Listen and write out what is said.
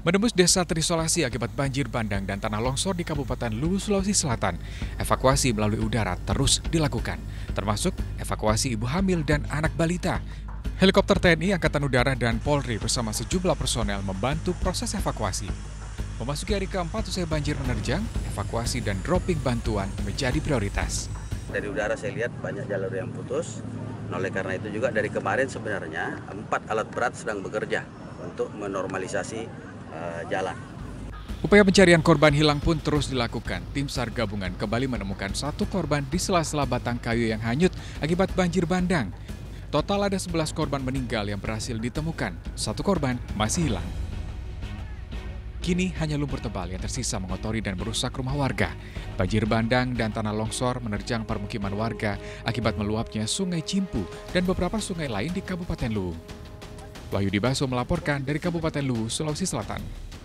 Menembus desa terisolasi akibat banjir bandang dan tanah longsor di Kabupaten Luwu, Sulawesi Selatan, evakuasi melalui udara terus dilakukan, termasuk evakuasi ibu hamil dan anak balita. Helikopter TNI, Angkatan Udara, dan Polri bersama sejumlah personel membantu proses evakuasi. Memasuki hari keempat usai banjir menerjang, evakuasi dan dropping bantuan menjadi prioritas. Dari udara saya lihat banyak jalur yang putus. Oleh karena itu juga dari kemarin sebenarnya 4 alat berat sedang bekerja untuk menormalisasi jalan. Upaya pencarian korban hilang pun terus dilakukan. Tim SAR gabungan kembali menemukan satu korban di sela-sela batang kayu yang hanyut akibat banjir bandang. Total ada 11 korban meninggal yang berhasil ditemukan. Satu korban masih hilang. Kini hanya lumpur tebal yang tersisa mengotori dan merusak rumah warga. Banjir bandang dan tanah longsor menerjang permukiman warga akibat meluapnya Sungai Cimpu dan beberapa sungai lain di Kabupaten Luwu. Wahyudi Baso melaporkan dari Kabupaten Luwu, Sulawesi Selatan.